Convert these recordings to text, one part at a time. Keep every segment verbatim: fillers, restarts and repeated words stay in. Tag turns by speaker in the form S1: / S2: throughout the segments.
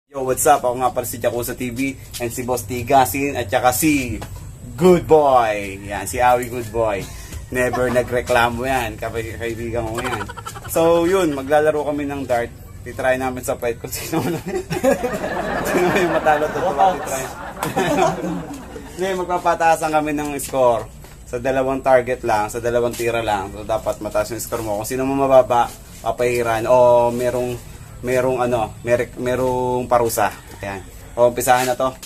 S1: Yo, what's up? Ako nga pala si Jacusa T V and si Boss Tigasin at saka si Good Boy. Yan, si Awi Good Boy. Never nagreklamo yan. Kaibigan ko yan. So, yun, maglalaro kami ng dart. Titry namin sa fight kung sino na. Sino yung matalo to. Titry. Hindi, magpapataasan kami ng score. Sa dalawang target lang, sa dalawang tira lang. So, dapat mataas yung score mo. Kung sino mo mababa, papahiran o merong merong ano, mer merong parusa. Ayan. O, umpisahan na to.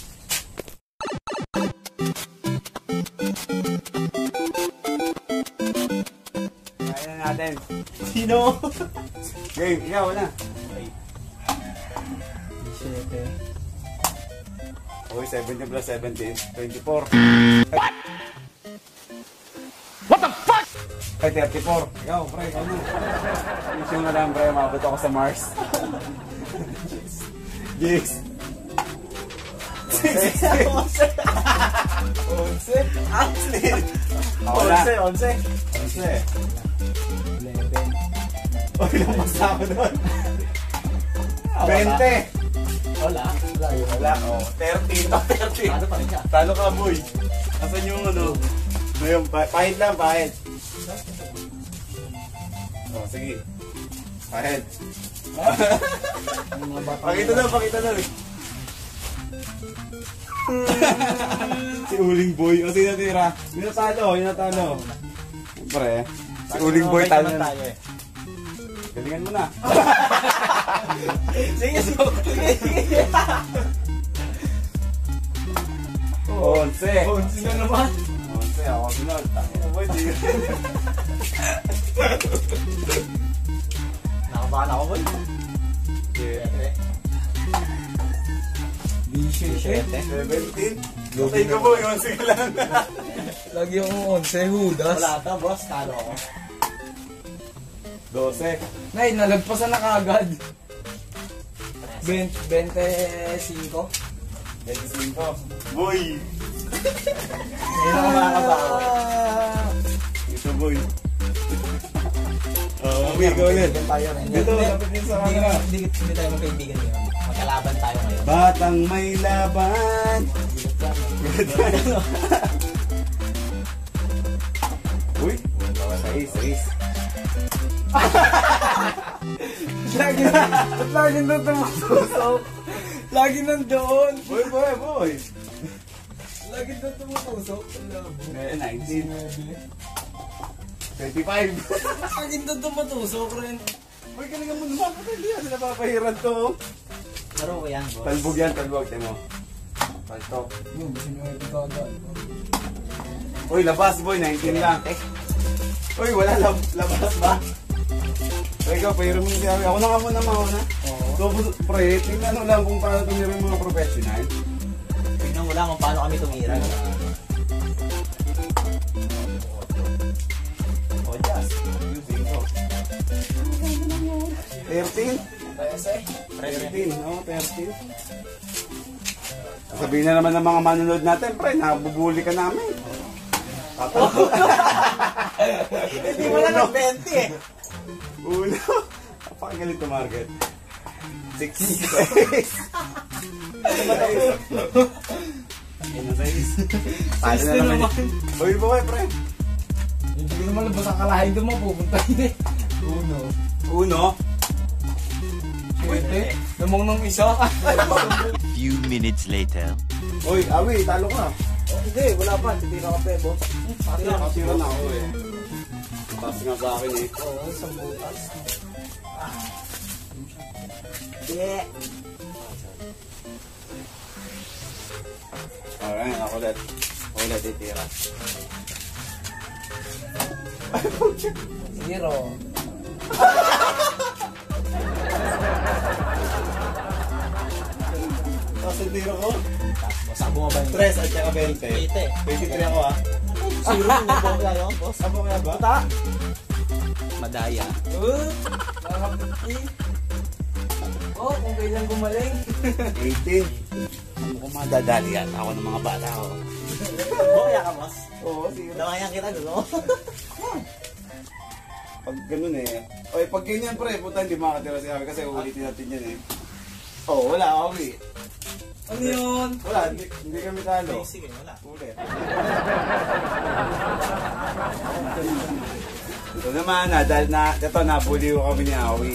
S1: Kaya na natin. Sino? Game, ikaw na. Okay, seventeen plus seventeen, twenty-four. What? What the fuck? Ay, thirty-four. Ikaw, pre, ikaw na. Issue na lang, pre. Mabot ako sa Mars. Jigs. Onse. Onse. Onse. Onse. Onse. Eleven. O, ilang mas na ako doon? Twenty. Wala. Wala. O, thirty. thirty. Talo pa rin siya. Talo ka, boy. Asan yung ano? Ngayon, pahit lang, pahit. O, sige. Pahit. Pakita na, pakita na. Si Uling Boy. O, sige natira. Yung natalo, yung natalo. Siyempre, si Uling Boy talo na. Galingan mo na. Sige, sige, sige. Onse. Onse na naman. Onse, ako sinod. Ano ba, hindi. Nakabahan ako, boy. seventeen. Lutay ka, boy. Onse ka lang.
S2: Lagi akong onse, hudas.
S3: Wala ata, boss. Talo ako.
S1: twelve.
S2: Nay, nalagpasan na kaagad. twenty-five.
S1: twenty-five. Boy!
S2: Ngayon ako makakabawa.
S1: Ito, boy. Oo, okay, go ulit. Dito, lapit din sa camera.
S3: Hindi tayo magkaibigan ngayon. Magkalaban tayo ngayon.
S1: Batang may laban. Uy, sais, sais.
S2: Lagi na, lagi na tumutusok. Lagi nandoon.
S1: Boy, boy, boy.
S2: Lagi na tumutusok.
S1: Eh, nineteen. twenty-five.
S2: Lagi na tumutusok rin.
S1: Boy, galingan mo naman. Hindi yan, napapahiran to.
S3: Laro ko yan, boss.
S1: Talbog yan, talbog. Temo. Paltok.
S2: Yung, sinuwede ka agad.
S1: Uy, labas, boy. nineteen lang. Eh. Uy, wala lab labas ba? Uy, ikaw, pahiram mo siya. Ako na nga muna, mauna.
S2: Oo.
S1: So, pre, tingnan mo lang kung paano tumira yung mga professional.
S3: Tignan mo lang kung paano kami tumira.
S1: O, just. Using ko. thirteen? thirteen, no? thirteen. Sabihin na naman ng mga manonood natin, pre, nabubuli ka namin. Tato.
S3: Hindi mo lang nag-twenty eh.
S1: Uno. Napakagalit to, Margaret. Six. Ano ba tayo? Ano tayo? Paano na naman? Uy, buhay, pre.
S2: Hindi ko naman labas ang kalahin doon mo. Pupunta yun eh. Uno.
S1: Uno.
S2: Pwede. Namang nang isa.
S4: Few minutes later.
S1: Uy, Awi, talo ka.
S3: Oh, hindi, wala pa. Titira ka pa eh, boss.
S1: Tira, kasira na ako eh. Tapos nga sa akin eh.
S3: Oo, isang butas. Yeah.
S1: Alright, ako ulit. Ako ulit, titira.
S2: Zero.
S1: Tapos yung tira ko.
S3: Boss, ang bumaba yun.
S1: Tres at saka twenty.
S3: Tite.
S1: twenty-three ako ah.
S3: Zero yung bumaba yun, boss.
S1: Abo kaya ba?
S3: Puta. Madaya.
S2: Uh, nakapiti. Oh, kung kailan gumaling.
S1: eighteen. Ano ko madadali yan? Ako ng mga bata ko.
S3: Bukaya ka, boss.
S1: Oo, sige.
S3: Damayan kita, no?
S1: Pag ganun eh. Oy, pag ganyan pre, puta hindi makatira si Awi kasi uulitin natin yan eh. Oh, wala, Awi.
S2: Ano yun?
S1: Wala, hindi, hindi kami talo.
S3: Sige, wala.
S1: Ulit. Ito naman, ah, dahil na, ito, nabuliw kami ni Awi.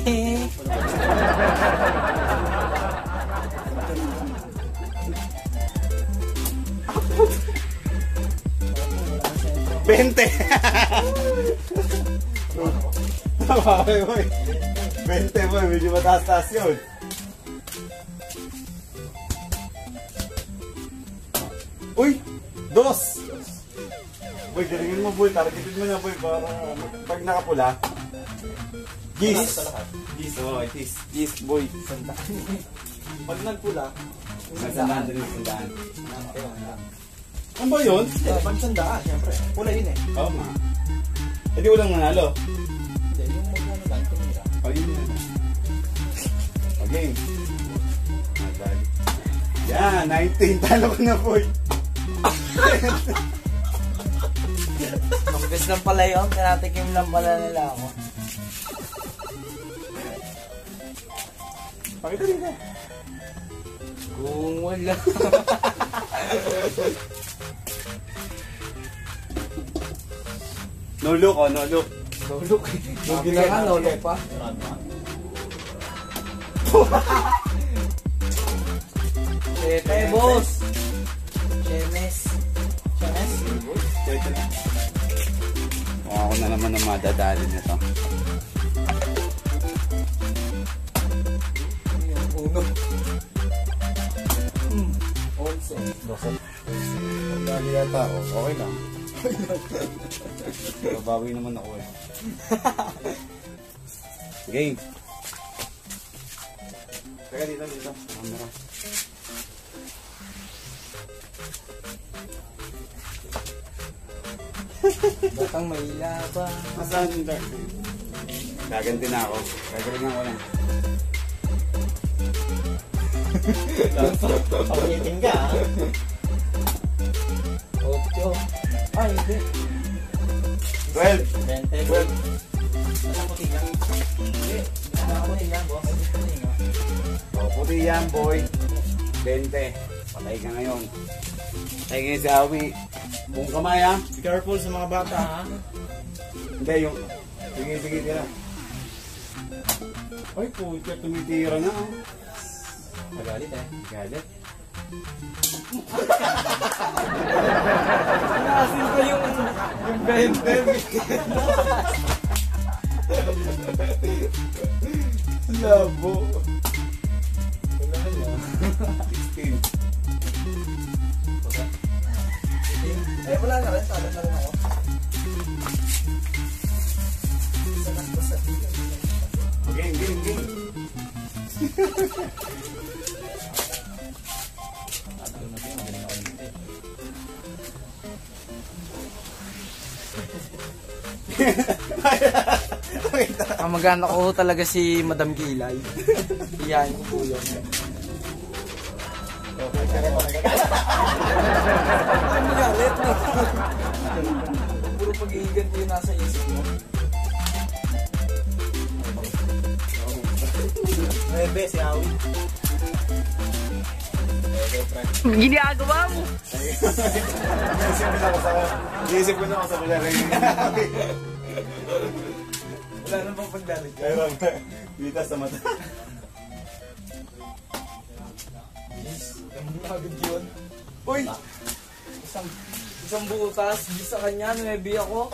S1: Bente! Bakit, boy? Bente, boy. Medyo mataas-taas yun. Uy! Dos! Boy, garingin mo, boy. Targetin mo na, boy. Para pag nakapula. Gis! Gis, oh, gis. Gis, boy.
S3: Pag nagpula,
S1: Sandaan din yung sandaan. Ano ba yun?
S3: hindi, pag sandaan, syempre. Pula yun eh.
S1: Oo nga. Eh di walang nanalo.
S3: Hindi, yung magkano lang, tumira.
S1: O yun yun. Okay. Yan, nineteen. Talo ko na, boy.
S2: Manggas lang pala yun. Tinatikim lang pala nila ako.
S1: Pakita rin ka.
S2: Kung wala.
S1: No look, oh, no look.
S2: Lulok. Lugi na nga, lulok pa. Sete, boss. Chemes. Chemes?
S1: Ito na. O, ako na naman ang madadali nito.
S2: Uno. Hmm. Onse.
S1: Dokot. Dali yata ako. Okay lang. Babawi naman ako eh. Game. Teka dito, dito. Camera.
S2: Batang may laba.
S1: Masaan yung dark? Gaganti na ako. Gagalingan ko lang.
S3: Pawitin ka, ha?
S2: Ocho. Ay, hindi.
S1: twelve.
S3: Bente.
S1: twelve.
S3: Nasaan puti ka? Hindi. Nasaan puti ka, boss? Puti nga.
S1: O, puti yan, boy. twenty. Patay ka ngayon. Patay ngayon si Awi. Buong kamay, ha?
S3: Be careful sa mga bata, ha?
S1: Hindi, yung... Sige, sige, tira. Ay, puti, tumitira na, oh.
S3: Magalit, eh.
S1: Galit.
S2: Nasin ko yung yung bente.
S1: Labo.
S2: Wala na.
S1: sixteen.
S2: Eh, wala na rin. Talo na rin ako.
S1: Game, game, game.
S2: Kamag-anak ko talaga si Madam Gilay. Iyan ko po yun. Ang galit na. Puro pag-iigan ko yung nasa isip mo.
S3: Nuebe, si Awi.
S5: Ginagawa mo.
S1: Iisip ko na ako sa... Iisip ko na ako sa paglaring.
S2: Wala na bang pagdalit ka?
S1: Pero, dita sa mata.
S2: Ang agad yun.
S1: Uy!
S2: Isang, isang butas, di sa kanya, nuebe ako.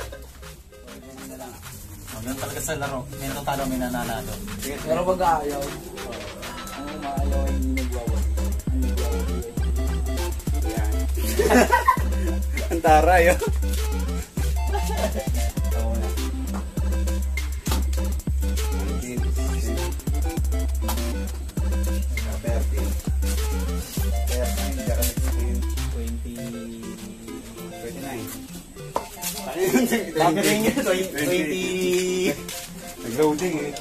S3: Ganun talaga sa laro. May natalo, may nananalo.
S2: Pero pag ayaw, ang umaayaw ay hindi nagwawali. Ang nagwawali ay
S1: Yan. Ang taray, oh. Oo na. nineteen. thirteen. thirteen. sixteen.
S3: twenty...
S1: twenty-nine.
S3: Lagering yun, twenty...
S1: Nag-loading eh.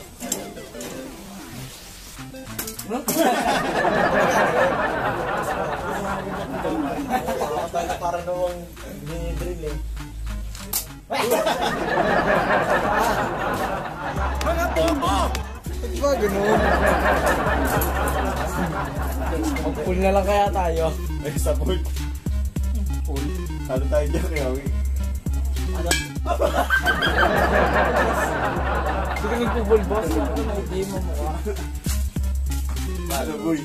S3: Para nawang dinidrill eh.
S4: Mga bobo!
S2: Ba't ba ganun? Mag-pool na lang kaya tayo.
S1: Ay, sa pool.
S2: Pool.
S1: Talo tayo dyan kaya, Awi.
S2: Ano? Hindi ka nagpupul, boss. Ako na may idea mo mukha.
S1: Talo, boy.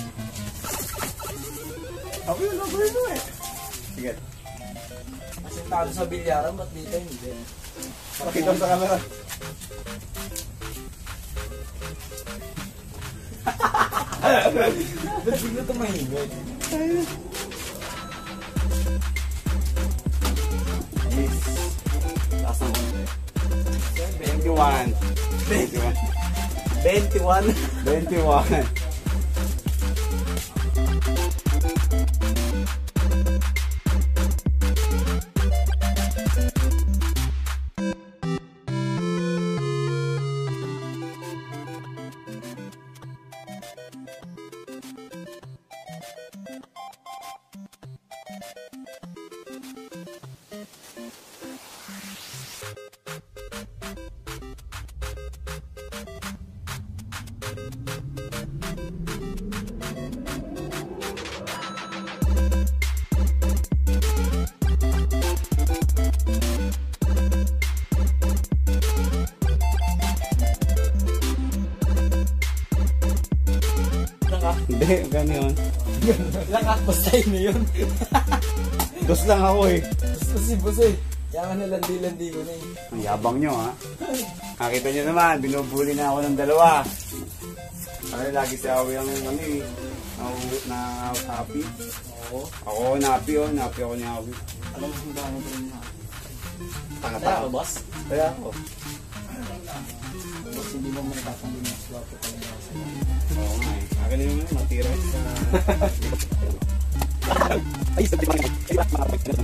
S1: Ako yun, ako yun eh. Sige.
S2: Kasi talo sa bilyaran, ba't dito hindi?
S1: Pakita mo sa camera.
S2: Ba't bigla tumahimik?
S1: Yes. Taas ng konti. twenty-one. twenty-one.
S2: twenty-one.
S1: twenty-one. Hindi, ganyan.
S2: Lakas, basta yun na yun.
S1: Dos lang ako eh.
S2: Basta si boss eh. Kaya nga nalandi-landi ko na eh.
S1: Ang yabang nyo ha. Nakita nyo naman, binubuli na ako ng dalawa. Kasi lagi si Awi ang ano eh. Na happy.
S2: Oo.
S1: Ako napi oh, napi ako ni Awi.
S2: Alam mo kung dami ko rin ha.
S1: Tanga
S2: Kaya
S1: pa
S2: ako, boss?
S1: Kaya ako.
S2: Boss, hindi mo may tatangin na swapo ka na sa
S1: Oo nga eh. Akin na naman, matira sa... Ay, sabi naman ay ba, mga kapag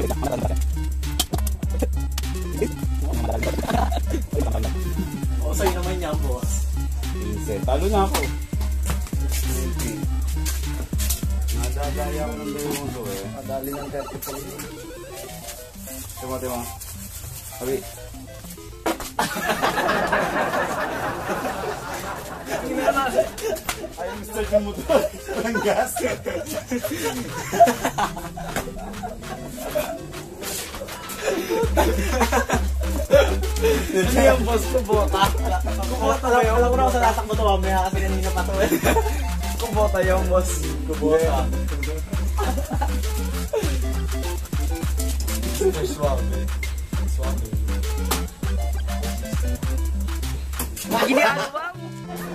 S2: Oo, sa'yo naman yan, boss.
S1: Pinset. Talo na ako. Nadadaya ako ng dalawang to eh.
S2: Madali ng thirty-four.
S1: Tama, tama. Sabi. Ay, start yung motor. Walang gas.
S2: Ano yung boss ko, bota? Kubota lang. Alam ko na ako sa tatakbo to mamaya kasi kanina pa to eh. Kubota yung boss. Kubota. Suave. Suave.
S5: Ginagawa mo.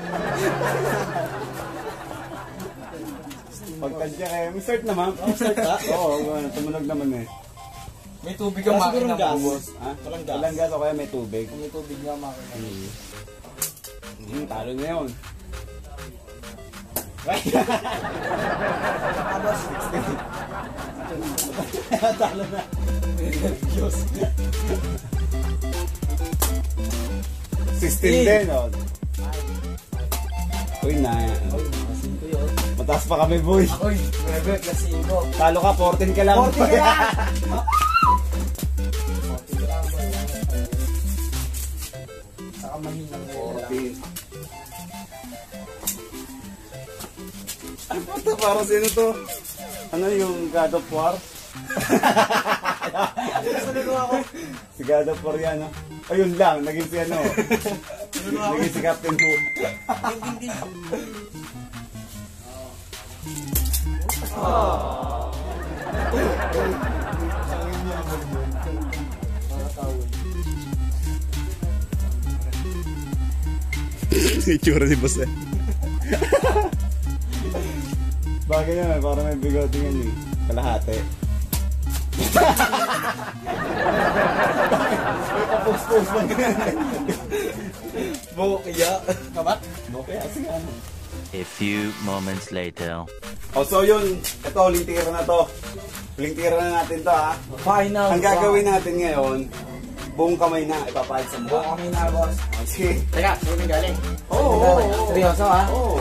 S1: Pagtadya kayo, may start naman.
S2: Oh, start ka?
S1: Oo, oh, tumunog naman eh.
S2: May tubig ang makina mo, boss.
S1: Ha?
S2: Walang gas.
S1: Walang gas o kaya may tubig.
S2: Kung may tubig nga makina.
S1: Hmm, talo na yun.
S2: Abas.
S1: Talo na.
S2: Diyos.
S1: sixteen din, oh. Uy, na.
S2: Ay, nakasin ko yun.
S1: Mataas pa kami, boy.
S2: Ako'y, nueve plus five.
S1: Talo ka, fourteen ka lang.
S2: fourteen ka lang! fourteen ka lang ba? Saka mahinang
S1: fourteen. Ano to? Para sino to? Ano yung God of War?
S2: Sunod ko ako.
S1: Si God of War yan, no? Ayun lang, naging si ano. Naging si Captain Hook. Itsura ni boss eh. Bagay yan eh, para may bigote yan eh. Kalahati. Kapos-pos lang yan.
S2: Bukya. Kabat?
S1: Bukya, sige ano.
S4: A few moments later.
S1: O so yun, ito, huling tira na to. Huling tira na natin to ha.
S2: Final.
S1: Ang gagawin natin ngayon, buong kamay na ipapahid sa
S2: Buong
S1: mukha.
S2: kami na, boss.
S1: O, sige.
S2: Teka, sa'yo nang galing.
S1: Oo, oo, oo.
S2: Seryoso, ha?
S1: Oo.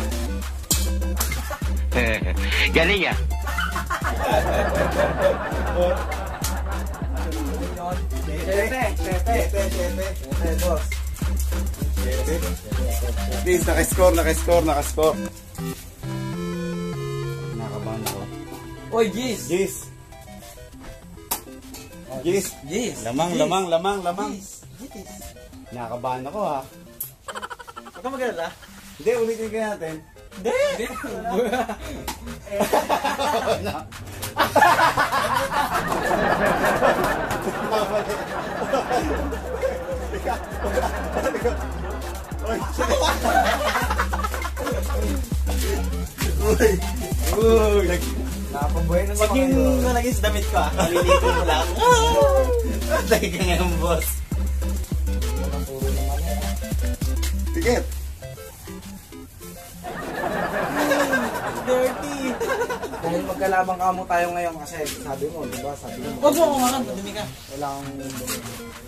S4: Galing ah.
S2: Sete. Sete.
S1: Tete, tete.
S2: Sete, boss.
S1: At least, naka-score, naka-score, naka-score. Nakabahan ako.
S3: Oy, Gis!
S1: Gis! Gis!
S3: Gis!
S1: Lamang, lamang, lamang, lamang.
S3: Gis! Gis!
S1: Nakabahan ako ha.
S2: Huwag ka mag-alala.
S1: Hindi, ulitin ka natin.
S2: Hindi!
S1: Uy! Uy!
S3: Nakapabuhay na
S2: Pag yung nalagay sa damit ko ah, malilitin mo lang.
S1: Patay ka ngayon, boss. Tikit!
S2: Dirty!
S3: Dahil magkalabang kamo tayo ngayon kasi sabi mo, di ba? Sabi mo.
S2: Huwag mo ako nga, madumi ka.
S3: Kailangan mo yung dumi.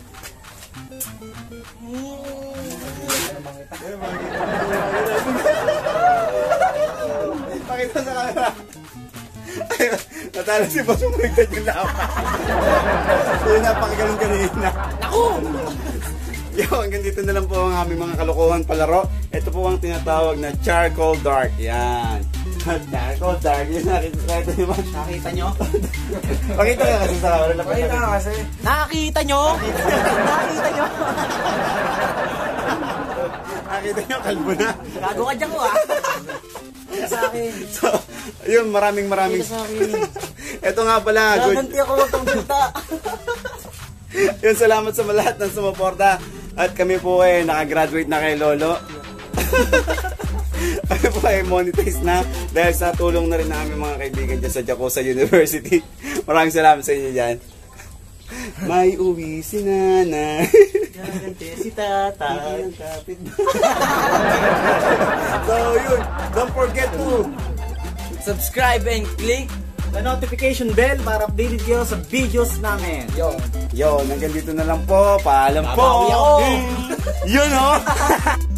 S1: Pakita sa camera. Ayun, natalo si boss yung magdad yung lapat. Yun, napakagaling kanina.
S2: Naku!
S1: Yo, hanggang dito na lang po ang aming mga kalokohan palaro. Ito po ang tinatawag na charcoal dart. Yan. Charcoal dart. Yun, nakikita nyo.
S2: Nakita nyo?
S1: Pakita ka kasi sa camera.
S3: Pakita ka kasi.
S2: Nakita nyo? Nakita nyo?
S1: Nakita nyo, kalbo na.
S2: Gago ka dyan ko ah.
S3: Sa akin.
S1: So, yun, maraming maraming.
S3: Sa akin.
S1: Ito nga pala. Good.
S2: Gaganti ako itong binta.
S1: Yun, salamat sa lahat ng sumuporta. At kami po eh, nakagraduate na kay Lolo. Kami po ay monetize na dahil sa tulong na rin ng aming mga kaibigan dyan sa Jacosa University. Maraming salamat sa inyo dyan. May uwi si nanay.
S2: Gaganti si tatay.
S1: So yun, don't forget to
S2: Subscribe and click the notification bell para updated kayo sa videos namin.
S3: Yo.
S1: Yo, hanggang dito na lang po. Paalam po.
S2: Babawi ako.
S1: Yun oh.